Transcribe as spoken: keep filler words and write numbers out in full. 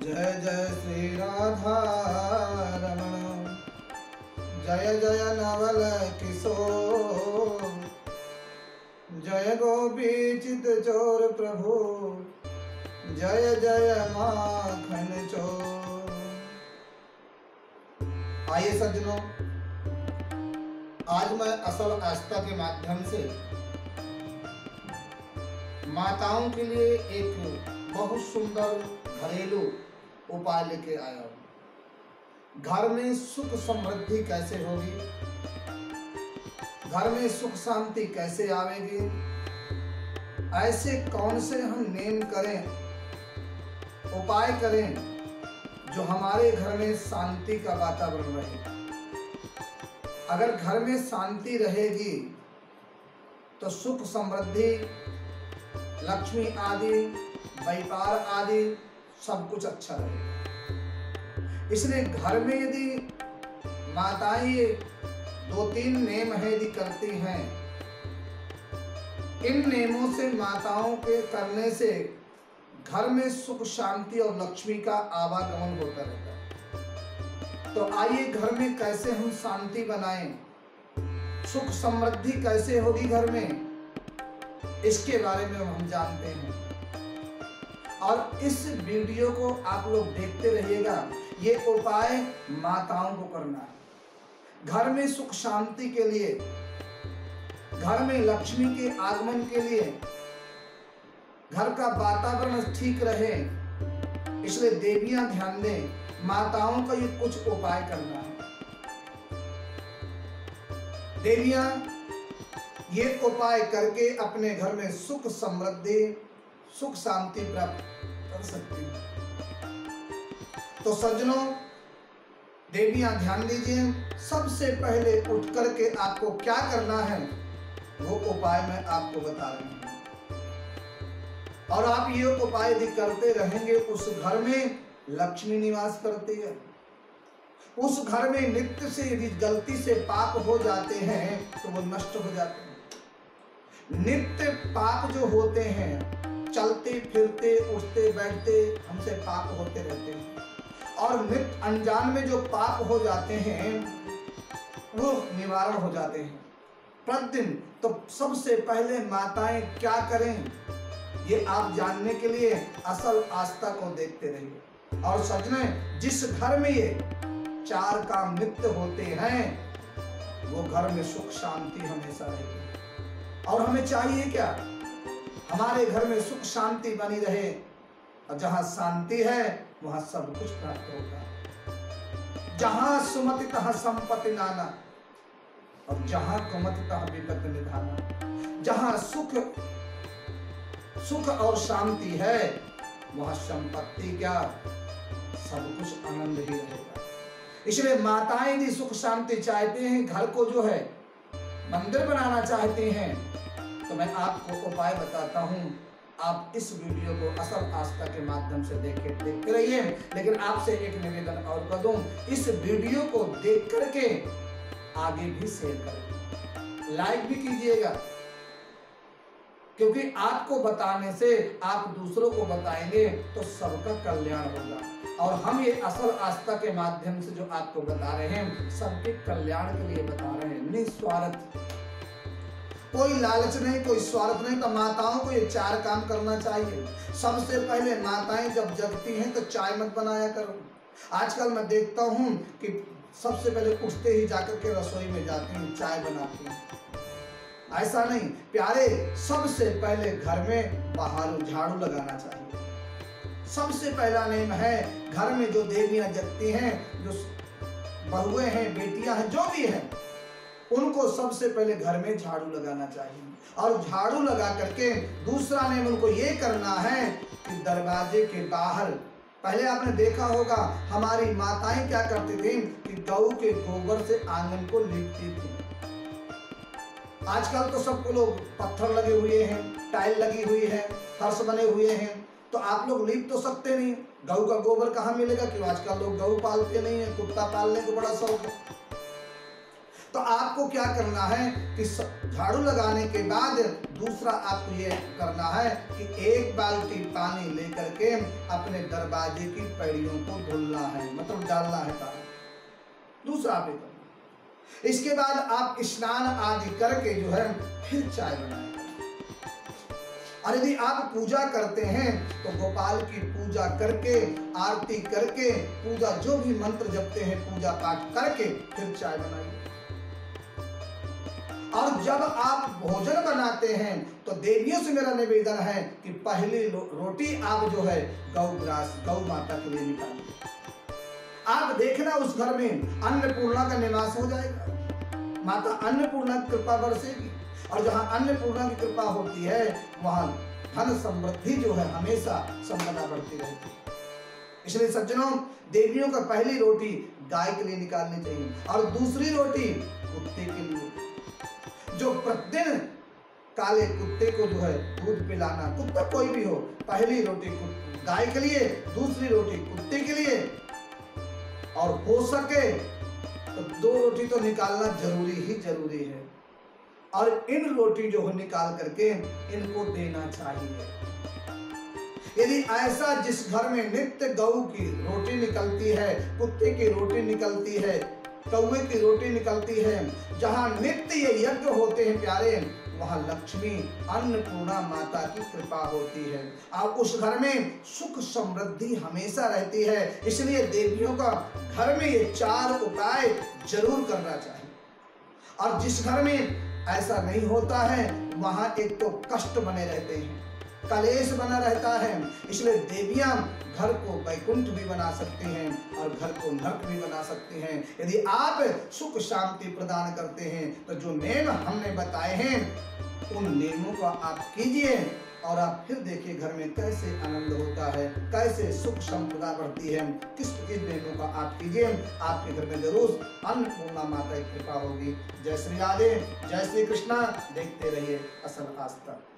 जय जय श्री राधा रमण, जय जय नवल किशोर, जय गोपीचित चोर प्रभु, जय जय माखन चोर। आइए सज्जनों, आज मैं असल आस्था के माध्यम से माताओं के लिए एक बहुत सुंदर घरेलू उपाय लेके आया हूं। घर में सुख समृद्धि कैसे होगी, घर में सुख शांति कैसे आवेगी, ऐसे कौन से हम नेम करें, उपाय करें जो हमारे घर में शांति का वातावरण रहे। अगर घर में शांति रहेगी तो सुख समृद्धि, लक्ष्मी आदि, व्यापार आदि सब कुछ अच्छा रहेगा। इसलिए घर में यदि माताएं दो तीन नेम है यदि करती हैं, इन नेमों से माताओं के करने से घर में सुख शांति और लक्ष्मी का आवागमन होता रहता है। तो आइए घर में कैसे हम शांति बनाएं, सुख समृद्धि कैसे होगी घर में, इसके बारे में हम जानते हैं। और इस वीडियो को आप लोग देखते रहिएगा। ये उपाय माताओं को करना है घर में सुख शांति के लिए, घर में लक्ष्मी के आगमन के लिए, घर का वातावरण ठीक रहे। इसलिए देवियां ध्यान दें, माताओं का ये कुछ उपाय करना है। देवियां ये उपाय करके अपने घर में सुख समृद्धि, सुख शांति प्राप्त कर सकती हैं। तो सज्जनों, देवियां ध्यान दीजिए, सबसे पहले उठ करके आपको क्या करना है वो उपाय मैं आपको बता रही हूं। और आप ये उपाय यदि करते रहेंगे, उस घर में लक्ष्मी निवास करती है। उस घर में नित्य से यदि गलती से पाप हो जाते हैं तो वो नष्ट हो जाते हैं। नित्य पाप जो होते हैं, चलते फिरते उठते बैठते हमसे पाप होते रहते हैं। और नित्य अनजान में जो पाप हो जाते हैं वो निवारण हो जाते हैं प्रतिदिन। तो सबसे पहले माताएं क्या करें, ये आप जानने के लिए असल आस्था को देखते रहिए। और सजने, जिस घर में ये चार काम नित्य होते हैं वो घर में सुख शांति हमेशा रहेगी। और हमें चाहिए क्या, हमारे घर में सुख शांति बनी रहे। और जहां शांति है वहां सब कुछ प्राप्त होगा। जहां सुमति तहां संपत्ति नाना, और जहां कुमति तहां विपत्ति निधाना। जहां सुख सुख और शांति है वहां संपत्ति क्या, सब कुछ आनंद ही रहेगा। इसलिए माताएं यदि सुख शांति चाहते हैं, घर को जो है मंदिर बनाना चाहते हैं, तो मैं आपको उपाय बताता हूं। आप इस वीडियो को असल आस्था के माध्यम से देखे देखते रहिए। लेकिन आपसे एक निवेदन और कर दूं, इस वीडियो को देख करके आगे भी शेयर करें, लाइक भी कीजिएगा, क्योंकि आपको बताने से आप दूसरों को बताएंगे तो सबका कल्याण होगा। और हम ये असल आस्था के माध्यम से जो आपको बता रहे हैं, सबके कल्याण के लिए बता रहे हैं, निस्वार्थ, कोई लालच नहीं, कोई स्वार्थ नहीं। तो माताओं को ये चार काम करना चाहिए। सबसे पहले माताएं जब जगती हैं तो चाय मत बनाया करो। आजकल मैं देखता हूं कि सबसे पहले उठते ही जाकर के रसोई में जाती हूँ, चाय बनाती हूँ। ऐसा नहीं प्यारे, सबसे पहले घर में बाहर झाड़ू लगाना चाहिए। सबसे पहला नेम है, घर में जो देवियां जगती हैं, जो बहुएं हैं, बेटियां हैं, जो भी हैं, उनको सबसे पहले घर में झाड़ू लगाना चाहिए। और झाड़ू लगा करके दूसरा नेम उनको ये करना है कि दरवाजे के बाहर, पहले आपने देखा होगा हमारी माताएं क्या करती थी कि गऊ के गोबर से आंगन को लीपती थी। आजकल तो सबको लोग पत्थर लगे हुए हैं, टाइल लगी हुई है, फर्श बने हुए हैं, तो आप लोग लीप तो सकते नहीं। गऊ का गोबर कहाँ मिलेगा, क्यों आजकल लोग गऊ पालते नहीं है, कुत्ता पालने को बड़ा शौक है। तो आपको क्या करना है कि झाड़ू लगाने के बाद दूसरा आपको ये करना है कि एक बाल्टी पानी लेकर के अपने दरवाजे की पैड़ियों को धुलना है, मतलब डालना है पानी। दूसरा आप ये करना। इसके बाद आप स्नान आदि करके जो है फिर चाय बनाएं। और यदि आप पूजा करते हैं तो गोपाल की पूजा करके, आरती करके, पूजा जो भी मंत्र जपते हैं पूजा पाठ करके फिर चाय बनाइए। और जब आप भोजन बनाते हैं तो देवियों से मेरा निवेदन है कि पहली रोटी आप जो है गौ ग्रास गौ माता के लिए निकालिए। आप देखना उस घर में अन्नपूर्णा का निवास हो जाएगा, माता अन्नपूर्णा की कृपा बरसेगी। और जहाँ अन्नपूर्णा की कृपा होती है वहाँ धन समृद्धि जो है हमेशा संपदा बढ़ती रहती है। इसलिए सज्जनों, देवियों का पहली रोटी गाय के लिए निकालनी चाहिए और दूसरी रोटी कुत्ते के लिए। जो प्रतिदिन काले कुत्ते को जो है दूध पिलाना, कुत्ता कोई भी हो, पहली रोटी गाय के लिए, दूसरी रोटी कुत्ते के लिए, और हो सके तो दो रोटी तो निकालना जरूरी ही जरूरी है। और इन रोटी जो है निकाल करके इनको देना चाहिए। यदि ऐसा जिस घर में नित्य गौ की रोटी निकलती है, कुत्ते की रोटी निकलती है, कौवे की रोटी निकलती है, जहाँ नित्य ये यज्ञ होते हैं प्यारे, वहाँ लक्ष्मी अन्नपूर्णा माता की कृपा होती है और उस घर में सुख समृद्धि हमेशा रहती है। इसलिए देवियों का घर में ये चार उपाय जरूर करना चाहिए। और जिस घर में ऐसा नहीं होता है वहां एक तो कष्ट बने रहते हैं, कलेश बना रहता है। इसलिए देवियां घर को वैकुंठ भी बना सकती हैं और घर को नरक भी बना सकती हैं। यदि आप सुख शांति प्रदान करते हैं तो जो नियम हमने बताए हैं उन नियमों को आप कीजिए और आप फिर देखिए घर में कैसे आनंद होता है, कैसे सुख संपदा बढ़ती है। किस किस नियमों का आप कीजिए, आपके घर में जरूर अन्नपूर्णा माता की कृपा होगी। जय श्री राधे, जय श्री कृष्णा। देखते रहिए असल आस्था।